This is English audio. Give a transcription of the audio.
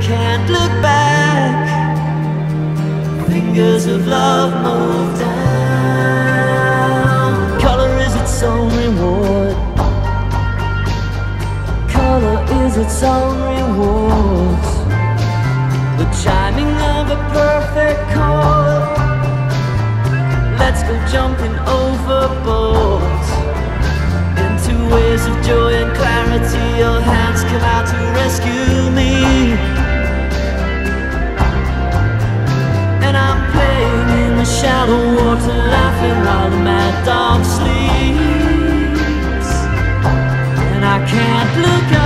can't look back. Fingers of love move down. Color is its own reward. Color is its own reward. The chiming of a perfect chord. Let's go jumping overboard into waves of joy and clarity. Your hands come out to rescue me, and I'm playing in the shallow water, laughing while the mad dog sleeps. And I can't look up.